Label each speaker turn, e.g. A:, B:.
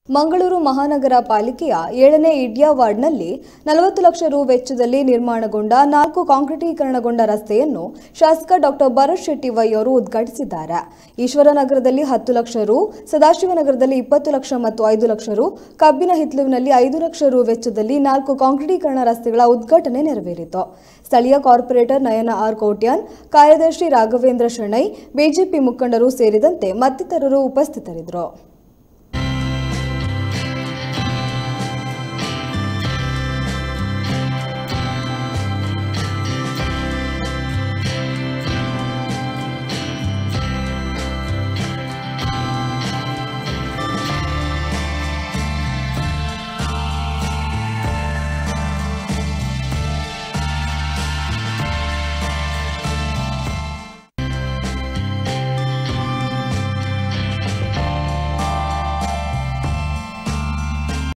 A: ಮಂಗಳೂರು ಮಹಾನಗರ ಪಾಲಿಕೆಯ 7ನೇ ಇಡ್ಯಾ ವಾರ್ಡ್ನಲ್ಲಿ 40 ಲಕ್ಷ ರು ವೆಚ್ಚದಲ್ಲಿ ನಿರ್ಮಾಣಗೊಂಡ 4 ಕಾಂಕ್ರೀಟೀಕರಣಗೊಂಡ ರಸ್ತೆಯನ್ನು ಶಾಸಕ ಡಾಕ್ಟರ್ ಭರತ್ ಶೆಟ್ಟಿ ವೈ ಅವರು ಉದ್ಘಾಟಿಸಿದ್ದಾರೆ. ಈಶ್ವರನಗರದಲ್ಲಿ 10 ಲಕ್ಷ ರು, ಸದಾಶಿವನಗರದಲ್ಲಿ 20 ಲಕ್ಷ ಮತ್ತು 5 ಲಕ್ಷ ರು, ಕಬ್ಬಿನ ಹಿತ್ಲುವಿನಲ್ಲಿ 5 ಲಕ್ಷ ರು ವೆಚ್ಚದಲ್ಲಿ 4 ಕಾಂಕ್ರೀಟೀಕರಣ ರಸ್ತೆಗಳ ಉದ್ಘಾಟನೆ ನೆರವೇರಿತು. ಸ್ಥಳೀಯ ಕಾರ್ಪೊರೇಟರ್ ನಯನ ಆರ್ ಕೋಟ್ಯಾನ್, ಕಾರ್ಯದರ್ಶಿ ರಾಘವೇಂದ್ರ ಶೆಣೈ, ಬಿಜೆಪಿ ಮುಖಂಡರು ಸೇರಿದಂತೆ ಮತ್ತಿತರರು ಉಪಸ್ಥಿತರಿದ್ದರು.